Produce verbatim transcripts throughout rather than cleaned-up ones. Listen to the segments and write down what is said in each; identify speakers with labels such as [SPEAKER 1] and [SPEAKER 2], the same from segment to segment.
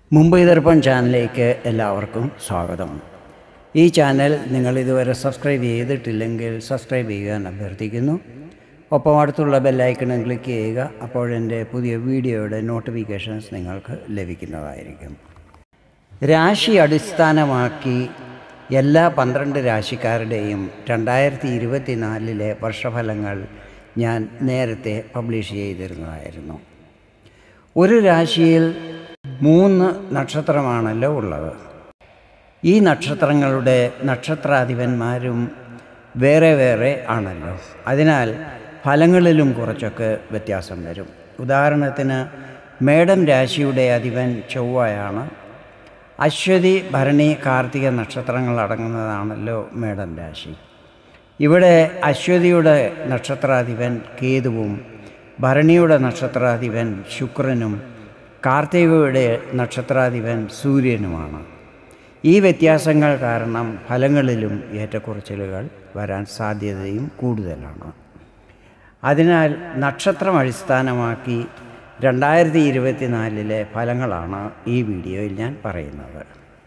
[SPEAKER 1] മുംബൈ ദർപ്പൺ ചാനലിലേക്ക് എല്ലാവർക്കും സ്വാഗതം. ഈ ചാനൽ നിങ്ങൾ ഇതുവരെ സബ്സ്ക്രൈബ് ചെയ്തിട്ടില്ലെങ്കിൽ സബ്സ്ക്രൈബ് ചെയ്യാൻ അഭ്യർത്ഥിക്കുന്നു. ഒപ്പം അടുത്തുള്ള ബെല്ലൈക്കണും ക്ലിക്ക് ചെയ്യുക. അപ്പോഴെൻ്റെ പുതിയ വീഡിയോയുടെ നോട്ടിഫിക്കേഷൻസ് നിങ്ങൾക്ക് ലഭിക്കുന്നതായിരിക്കും. രാശി അടിസ്ഥാനമാക്കി എല്ലാ പന്ത്രണ്ട് രാശിക്കാരുടെയും രണ്ടായിരത്തി ഇരുപത്തി നാലിലെ വർഷഫലങ്ങൾ ഞാൻ നേരത്തെ പബ്ലിഷ് ചെയ്തിരുന്നതായിരുന്നു. ഒരു രാശിയിൽ മൂന്ന് നക്ഷത്രമാണല്ലോ ഉള്ളത്. ഈ നക്ഷത്രങ്ങളുടെ നക്ഷത്രാധിപന്മാരും വേറെ വേറെ ആണല്ലോ. അതിനാൽ ഫലങ്ങളിലും കുറച്ചൊക്കെ വ്യത്യാസം വരും. ഉദാഹരണത്തിന് മേടം രാശിയുടെ അധിപൻ ചൊവ്വയാണ്. അശ്വതി, ഭരണി, കാർത്തിക നക്ഷത്രങ്ങൾ അടങ്ങുന്നതാണല്ലോ മേടം രാശി. ഇവിടെ അശ്വതിയുടെ നക്ഷത്രാധിപൻ കേതുവും ഭരണിയുടെ നക്ഷത്രാധിപൻ ശുക്രനും കാർത്തികയുടെ നക്ഷത്രാധിപൻ സൂര്യനുമാണ്. ഈ വ്യത്യാസങ്ങൾ കാരണം ഫലങ്ങളിലും ഏറ്റക്കുറച്ചിലുകൾ വരാൻ സാധ്യതയും കൂടുതലാണ്. അതിനാൽ നക്ഷത്രം അടിസ്ഥാനമാക്കി രണ്ടായിരത്തി ഇരുപത്തി നാലിലെ ഫലങ്ങളാണ് ഈ വീഡിയോയിൽ ഞാൻ പറയുന്നത്.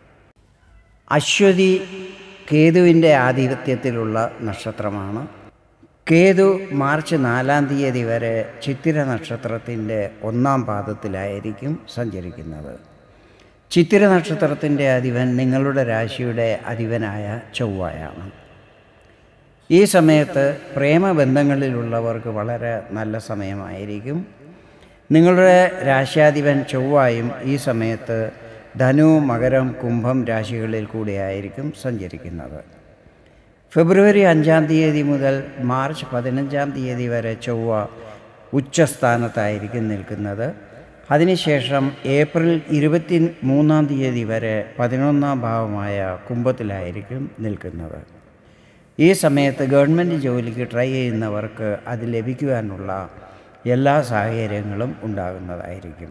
[SPEAKER 1] അശ്വതി കേതുവിൻ്റെ ആധിപത്യത്തിലുള്ള നക്ഷത്രമാണ്. കേതു മാർച്ച് നാലാം തീയതി വരെ ചിത്തിര നക്ഷത്രത്തിൻ്റെ ഒന്നാം പാദത്തിലായിരിക്കും സഞ്ചരിക്കുന്നത്. ചിത്തിര നക്ഷത്രത്തിൻ്റെ അധിപൻ നിങ്ങളുടെ രാശിയുടെ അധിപനായ ചൊവ്വയാണ്. ഈ സമയത്ത് പ്രേമബന്ധങ്ങളിലുള്ളവർക്ക് വളരെ നല്ല സമയമായിരിക്കും. നിങ്ങളുടെ രാശിയാധിപൻ ചൊവ്വയും ഈ സമയത്ത് ധനു, മകരം, കുംഭം രാശികളിൽ കൂടിയായിരിക്കും സഞ്ചരിക്കുന്നത്. ഫെബ്രുവരി അഞ്ചാം തീയതി മുതൽ മാർച്ച് പതിനഞ്ചാം തീയതി വരെ ചൊവ്വ ഉച്ചസ്ഥാനത്തായിരിക്കും നിൽക്കുന്നത്. അതിനുശേഷം ഏപ്രിൽ ഇരുപത്തി മൂന്നാം തീയതി വരെ പതിനൊന്നാം ഭാവമായ കുംഭത്തിലായിരിക്കും നിൽക്കുന്നത്. ഈ സമയത്ത് ഗവൺമെൻറ് ജോലിക്ക് ട്രൈ ചെയ്യുന്നവർക്ക് അത് ലഭിക്കുവാനുള്ള എല്ലാ സാഹചര്യങ്ങളും ഉണ്ടാകുന്നതായിരിക്കും.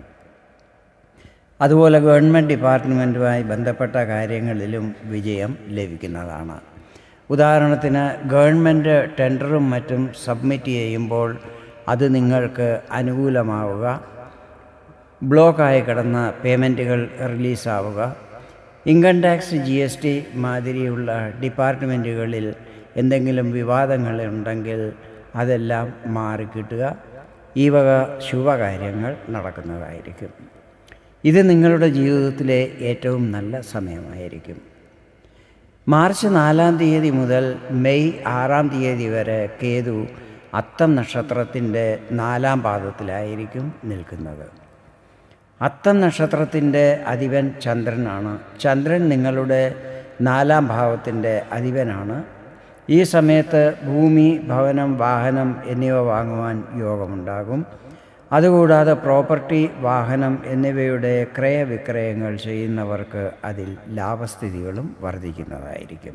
[SPEAKER 1] അതുപോലെ ഗവൺമെൻറ് ഡിപ്പാർട്ട്മെൻറ്റുമായി ബന്ധപ്പെട്ട കാര്യങ്ങളിലും വിജയം ലഭിക്കുന്നതാണ്. ഉദാഹരണത്തിന് ഗവൺമെൻറ് ടെൻഡറും മറ്റും സബ്മിറ്റ് ചെയ്യുമ്പോൾ അത് നിങ്ങൾക്ക് അനുകൂലമാവുക, ബ്ലോക്കായി കിടന്ന പേയ്മെൻറ്റുകൾ റിലീസാവുക, income tax, G S T മാതിരിയുള്ള ഡിപ്പാർട്ട്മെൻറ്റുകളിൽ എന്തെങ്കിലും വിവാദങ്ങളുണ്ടെങ്കിൽ അതെല്ലാം മാറിക്കിട്ടുക, ഈ വക ശുഭകാര്യങ്ങൾ നടക്കുന്നതായിരിക്കും. ഇത് നിങ്ങളുടെ ജീവിതത്തിലെ ഏറ്റവും നല്ല സമയമായിരിക്കും. മാർച്ച് നാലാം തീയതി മുതൽ മെയ് ആറാം തീയതി വരെ കേതു അത്തം നക്ഷത്രത്തിൻ്റെ നാലാം പാദത്തിലായിരിക്കും നിൽക്കുന്നത്. അത്തം നക്ഷത്രത്തിൻ്റെ അധിപൻ ചന്ദ്രനാണ്. ചന്ദ്രൻ നിങ്ങളുടെ നാലാം ഭാവത്തിൻ്റെ അധിപനാണ്. ഈ സമയത്ത് ഭൂമി, ഭവനം, വാഹനം എന്നിവ വാങ്ങുവാൻ യോഗമുണ്ടാകും. അതുകൂടാതെ പ്രോപ്പർട്ടി, വാഹനം എന്നിവയുടെ ക്രയവിക്രയങ്ങൾ ചെയ്യുന്നവർക്ക് അതിൽ ലാഭസ്ഥിതികളും വർദ്ധിക്കുന്നതായിരിക്കും.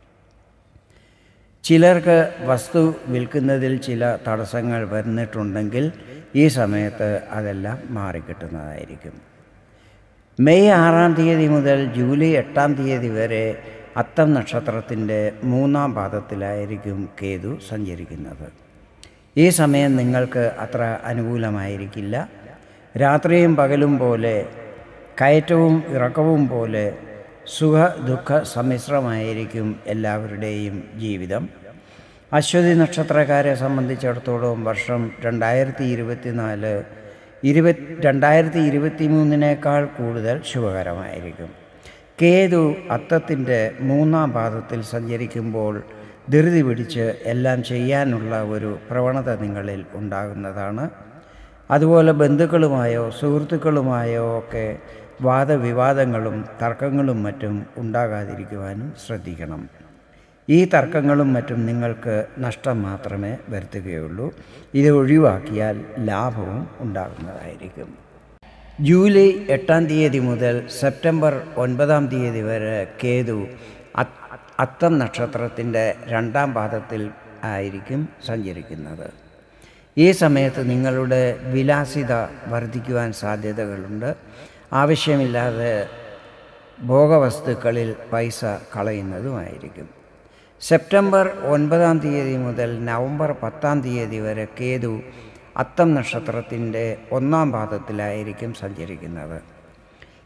[SPEAKER 1] ചിലർക്ക് വസ്തു വിൽക്കുന്നതിൽ ചില തടസ്സങ്ങൾ വന്നിട്ടുണ്ടെങ്കിൽ ഈ സമയത്ത് അതെല്ലാം മാറിക്കിട്ടുന്നതായിരിക്കും. മെയ് ആറാം തീയതി മുതൽ ജൂലൈ എട്ടാം തീയതി വരെ അത്തം നക്ഷത്രത്തിൻ്റെ മൂന്നാം പാദത്തിലായിരിക്കും കേതു സഞ്ചരിക്കുന്നത്. ഈ സമയം നിങ്ങൾക്ക് അത്ര അനുകൂലമായിരിക്കില്ല. രാത്രിയും പകലും പോലെ, കയറ്റവും ഇറക്കവും പോലെ സുഖ ദുഃഖ സമ്മിശ്രമായിരിക്കും എല്ലാവരുടെയും ജീവിതം. അശ്വതി നക്ഷത്രക്കാരെ സംബന്ധിച്ചിടത്തോളം വർഷം രണ്ടായിരത്തി ഇരുപത്തി നാല് ഇരുപത്തി രണ്ടായിരത്തി ഇരുപത്തി മൂന്നിനേക്കാൾ കൂടുതൽ ശുഭകരമായിരിക്കും. കേതു അത്തത്തിൻ്റെ മൂന്നാം പാദത്തിൽ സഞ്ചരിക്കുമ്പോൾ ധൃതി പിടിച്ച് എല്ലാം ചെയ്യാനുള്ള ഒരു പ്രവണത നിങ്ങളിൽ ഉണ്ടാകുന്നതാണ്. അതുപോലെ ബന്ധുക്കളുമായോ സുഹൃത്തുക്കളുമായോ ഒക്കെ വാദവിവാദങ്ങളും തർക്കങ്ങളും മറ്റും ഉണ്ടാകാതിരിക്കുവാനും ശ്രദ്ധിക്കണം. ഈ തർക്കങ്ങളും മറ്റും നിങ്ങൾക്ക് നഷ്ടം മാത്രമേ വരുത്തുകയുള്ളൂ. ഇത് ഒഴിവാക്കിയാൽ ലാഭവും ഉണ്ടാകുന്നതായിരിക്കും. ജൂലൈ എട്ടാം തീയതി മുതൽ സെപ്റ്റംബർ ഒൻപതാം തീയതി വരെ കേതു അത്തം നക്ഷത്രത്തിൻ്റെ രണ്ടാം പാദത്തിൽ ആയിരിക്കും സഞ്ചരിക്കുന്നത്. ഈ സമയത്ത് നിങ്ങളുടെ വിലാസിത വർദ്ധിക്കുവാൻ സാധ്യതകളുണ്ട്. ആവശ്യമില്ലാതെ ഭോഗവസ്തുക്കളിൽ പൈസ കളയുന്നതുമായിരിക്കും. സെപ്റ്റംബർ ഒൻപതാം തീയതി മുതൽ നവംബർ പത്താം തീയതി വരെ കേതു അത്തം നക്ഷത്രത്തിൻ്റെ ഒന്നാം പാദത്തിലായിരിക്കും സഞ്ചരിക്കുന്നത്.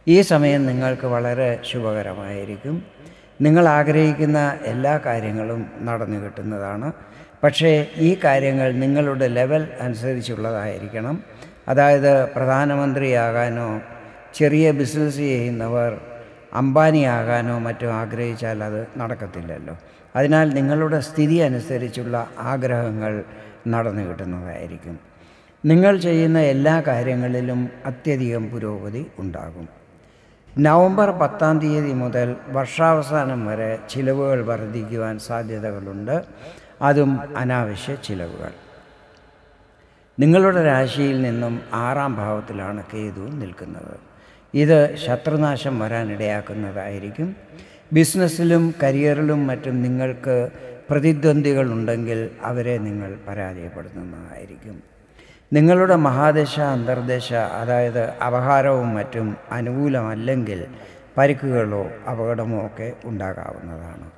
[SPEAKER 1] ഈ സമയം നിങ്ങൾക്ക് വളരെ ശുഭകരമായിരിക്കും. നിങ്ങൾ ആഗ്രഹിക്കുന്ന എല്ലാ കാര്യങ്ങളും നടന്നു കിട്ടുന്നതാണ്. പക്ഷേ ഈ കാര്യങ്ങൾ നിങ്ങളുടെ ലെവൽ അനുസരിച്ചുള്ളതായിരിക്കണം. അതായത് പ്രധാനമന്ത്രിയാകാനോ ചെറിയ ബിസിനസ് ചെയ്യുന്നവർ അംബാനിയാകാനോ മറ്റോ ആഗ്രഹിച്ചാൽ അത് നടക്കത്തില്ലല്ലോ. അതിനാൽ നിങ്ങളുടെ സ്ഥിതി അനുസരിച്ചുള്ള ആഗ്രഹങ്ങൾ നടന്നു കിട്ടുന്നതായിരിക്കും. നിങ്ങൾ ചെയ്യുന്ന എല്ലാ കാര്യങ്ങളിലും അത്യധികം പുരോഗതി ഉണ്ടാകും. നവംബർ പത്താം തീയതി മുതൽ വർഷാവസാനം വരെ ചിലവുകൾ വർദ്ധിക്കുവാൻ സാധ്യതകളുണ്ട്. അതും അനാവശ്യ ചിലവുകൾ. നിങ്ങളുടെ രാശിയിൽ നിന്നും ആറാം ഭാവത്തിലാണ് കേതു നിൽക്കുന്നത്. ഇത് ശത്രുനാശം വരാനിടയാക്കുന്നതായിരിക്കും. ബിസിനസ്സിലും കരിയറിലും മറ്റും നിങ്ങൾക്ക് പ്രതിദ്വന്ദ്വികളുണ്ടെങ്കിൽ അവരെ നിങ്ങൾ പരാജയപ്പെടുത്തുന്നതായിരിക്കും. നിങ്ങളുടെ മഹാദശ അന്തർദശ, അതായത് അപഹാരവും മറ്റും അനുകൂലമല്ലെങ്കിൽ പരിക്കുകളോ അപകടമോ ഒക്കെ ഉണ്ടാകാവുന്നതാണ്.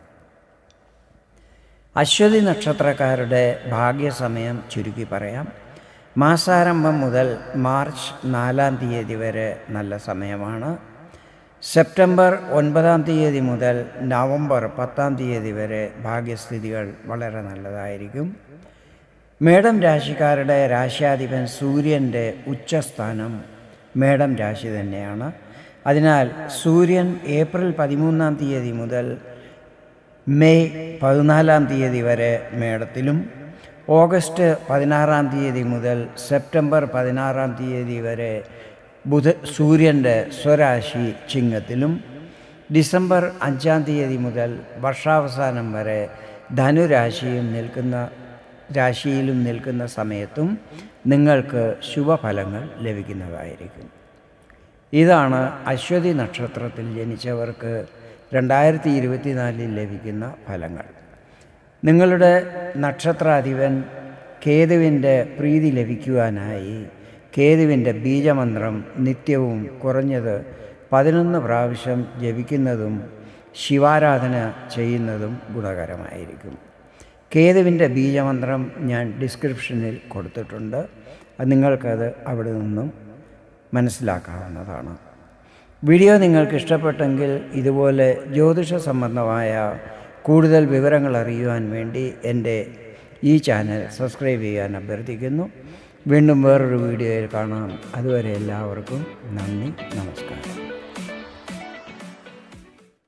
[SPEAKER 1] അശ്വതി നക്ഷത്രക്കാരുടെ ഭാഗ്യസമയം ചുരുക്കി പറയാം. മാസാരംഭം മുതൽ മാർച്ച് നാലാം തീയതി വരെ നല്ല സമയമാണ്. സെപ്റ്റംബർ ഒൻപതാം തീയതി മുതൽ നവംബർ പത്താം തീയതി വരെ ഭാഗ്യസ്ഥിതികൾ വളരെ നല്ലതായിരിക്കും. മേടം രാശിക്കാരുടെ രാശ്യാധിപൻ സൂര്യൻ്റെ ഉച്ചസ്ഥാനം മേടം രാശി തന്നെയാണ്. അതിനാൽ സൂര്യൻ ഏപ്രിൽ പതിമൂന്നാം തീയതി മുതൽ മെയ് പതിനാലാം തീയതി വരെ മേടത്തിലും ഓഗസ്റ്റ് പതിനാറാം തീയതി മുതൽ സെപ്റ്റംബർ പതിനാറാം തീയതി വരെ ബുധ സൂര്യൻ്റെ സ്വരാശി ചിങ്ങത്തിലും ഡിസംബർ അഞ്ചാം തീയതി മുതൽ വർഷാവസാനം വരെ ധനുരാശിയും നിൽക്കുന്ന രാശിയിലും നിൽക്കുന്ന സമയത്തും നിങ്ങൾക്ക് ശുഭഫലങ്ങൾ ലഭിക്കുന്നതായിരിക്കും. ഇതാണ് അശ്വതി നക്ഷത്രത്തിൽ ജനിച്ചവർക്ക് രണ്ടായിരത്തി ഇരുപത്തിനാലിൽ ലഭിക്കുന്ന ഫലങ്ങൾ. നിങ്ങളുടെ നക്ഷത്രാധിപൻ കേതുവിൻ്റെ പ്രീതി ലഭിക്കുവാനായി കേതുവിൻ്റെ ബീജമന്ത്രം നിത്യവും കുറഞ്ഞത് പതിനൊന്ന് പ്രാവശ്യം ജപിക്കുന്നതും ശിവാരാധന ചെയ്യുന്നതും ഗുണകരമായിരിക്കും. കേതുവിൻ്റെ ബീജമന്ത്രം ഞാൻ ഡിസ്ക്രിപ്ഷനിൽ കൊടുത്തിട്ടുണ്ട്. അത് നിങ്ങൾക്കത് അവിടെ നിന്നും മനസ്സിലാക്കാവുന്നതാണ്. വീഡിയോ നിങ്ങൾക്ക് ഇഷ്ടപ്പെട്ടെങ്കിൽ ഇതുപോലെ ജ്യോതിഷ സംബന്ധമായ കൂടുതൽ വിവരങ്ങൾ അറിയുവാൻ വേണ്ടി എൻ്റെ ഈ ചാനൽ സബ്സ്ക്രൈബ് ചെയ്യാൻ അഭ്യർത്ഥിക്കുന്നു. വീണ്ടും വേറൊരു വീഡിയോയിൽ കാണാം. അതുവരെ എല്ലാവർക്കും നന്ദി, നമസ്കാരം.